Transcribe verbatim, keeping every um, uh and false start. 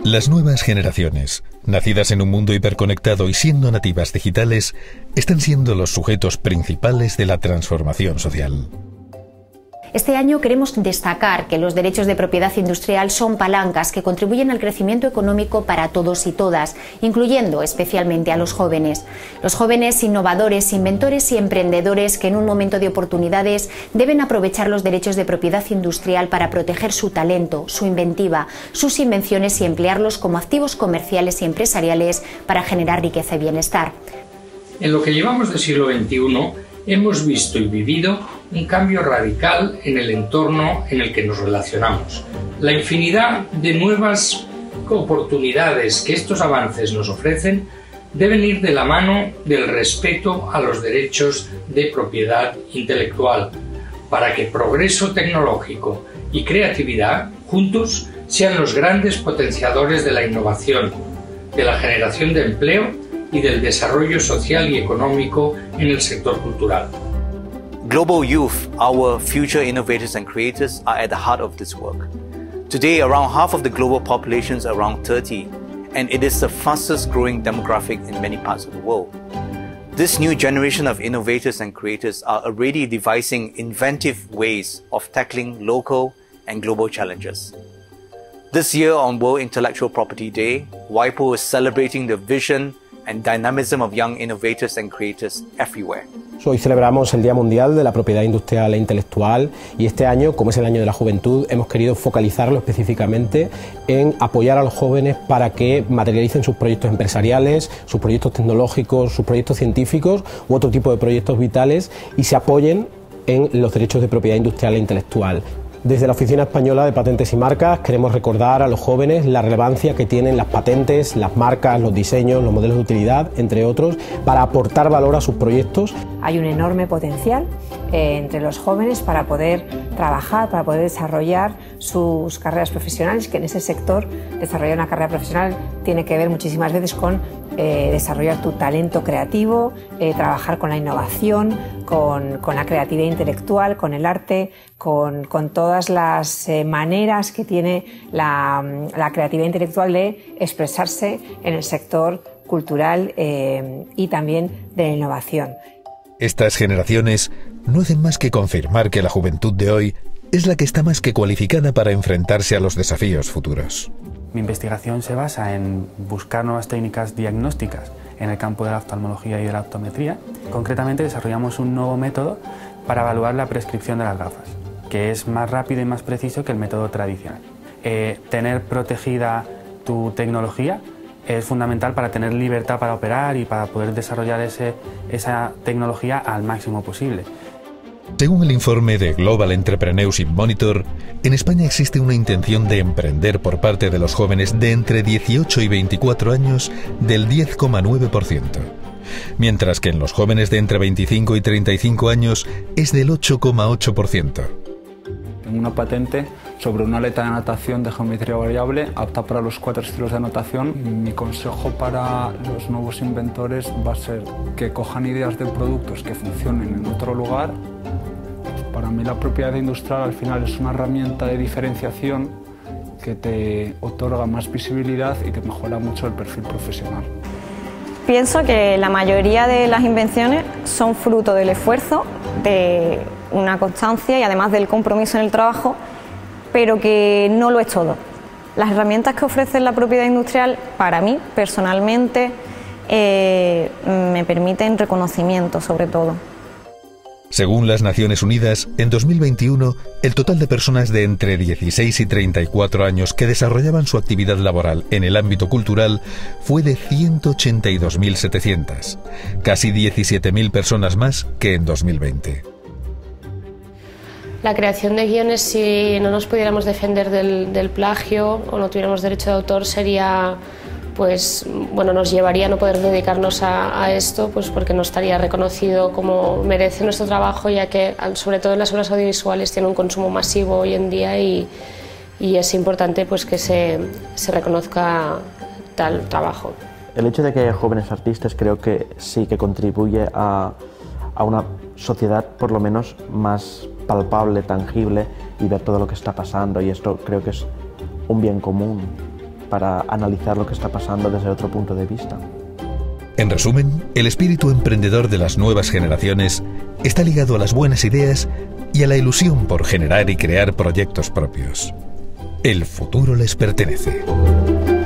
Las nuevas generaciones, nacidas en un mundo hiperconectado y siendo nativas digitales, están siendo los sujetos principales de la transformación social. Este año queremos destacar que los derechos de propiedad industrial son palancas que contribuyen al crecimiento económico para todos y todas, incluyendo especialmente a los jóvenes. Los jóvenes innovadores, inventores y emprendedores que en un momento de oportunidades deben aprovechar los derechos de propiedad industrial para proteger su talento, su inventiva, sus invenciones y emplearlos como activos comerciales y empresariales para generar riqueza y bienestar. En lo que llevamos del siglo veintiuno, hemos visto y vivido un cambio radical en el entorno en el que nos relacionamos. La infinidad de nuevas oportunidades que estos avances nos ofrecen deben ir de la mano del respeto a los derechos de propiedad intelectual, para que progreso tecnológico y creatividad juntos sean los grandes potenciadores de la innovación, de la generación de empleo y del desarrollo social y económico en el sector cultural. Global youth, our future innovators and creators, are at the heart of this work. Today, around half of the global population is around thirty, and it is the fastest growing demographic in many parts of the world. This new generation of innovators and creators are already devising inventive ways of tackling local and global challenges. This year on World Intellectual Property Day, WIPO is celebrating the vision and dynamism of young innovators and creators everywhere. Hoy celebramos el Día Mundial de la Propiedad Industrial e Intelectual y este año, como es el año de la juventud, hemos querido focalizarlo específicamente en apoyar a los jóvenes para que materialicen sus proyectos empresariales, sus proyectos tecnológicos, sus proyectos científicos u otro tipo de proyectos vitales y se apoyen en los derechos de propiedad industrial e intelectual. Desde la Oficina Española de Patentes y Marcas queremos recordar a los jóvenes la relevancia que tienen las patentes, las marcas, los diseños, los modelos de utilidad, entre otros, para aportar valor a sus proyectos. Hay un enorme potencial eh, entre los jóvenes para poder trabajar, para poder desarrollar sus carreras profesionales, que en ese sector desarrollar una carrera profesional tiene que ver muchísimas veces con eh, desarrollar tu talento creativo, eh, trabajar con la innovación, con, con la creatividad intelectual, con el arte, con, con todas las eh, maneras que tiene la, la creatividad intelectual de expresarse en el sector cultural eh, y también de la innovación. Estas generaciones no hacen más que confirmar que la juventud de hoy es la que está más que cualificada para enfrentarse a los desafíos futuros. Mi investigación se basa en buscar nuevas técnicas diagnósticas en el campo de la oftalmología y de la optometría. Concretamente desarrollamos un nuevo método para evaluar la prescripción de las gafas, que es más rápido y más preciso que el método tradicional. Eh, tener protegida tu tecnología es fundamental para tener libertad para operar y para poder desarrollar ese, esa tecnología al máximo posible. Según el informe de Global Entrepreneurship Monitor, en España existe una intención de emprender por parte de los jóvenes de entre dieciocho y veinticuatro años del diez coma nueve por ciento, mientras que en los jóvenes de entre veinticinco y treinta y cinco años es del ocho coma ocho por ciento. Tengo una patente sobre una aleta de natación de geometría variable apta para los cuatro estilos de natación. Mi consejo para los nuevos inventores va a ser que cojan ideas de productos que funcionen en otro lugar. Para mí la propiedad industrial al final es una herramienta de diferenciación que te otorga más visibilidad y que mejora mucho el perfil profesional. Pienso que la mayoría de las invenciones son fruto del esfuerzo, de una constancia y además del compromiso en el trabajo, pero que no lo es todo. Las herramientas que ofrece la propiedad industrial, para mí, personalmente, eh, me permiten reconocimiento sobre todo. Según las Naciones Unidas, en dos mil veintiuno, el total de personas de entre dieciséis y treinta y cuatro años que desarrollaban su actividad laboral en el ámbito cultural fue de ciento ochenta y dos mil setecientas, casi diecisiete mil personas más que en dos mil veinte. La creación de guiones, si no nos pudiéramos defender del, del plagio o no tuviéramos derecho de autor, sería, pues, bueno, nos llevaría a no poder dedicarnos a, a esto, pues porque no estaría reconocido como merece nuestro trabajo, ya que, sobre todo en las obras audiovisuales, tiene un consumo masivo hoy en día y, y es importante, pues, que se, se reconozca tal trabajo. El hecho de que haya jóvenes artistas creo que sí que contribuye a, a una sociedad por lo menos más palpable, tangible y ver todo lo que está pasando, y esto creo que es un bien común. para analizar lo que está pasando desde otro punto de vista. En resumen, el espíritu emprendedor de las nuevas generaciones está ligado a las buenas ideas y a la ilusión por generar y crear proyectos propios. El futuro les pertenece.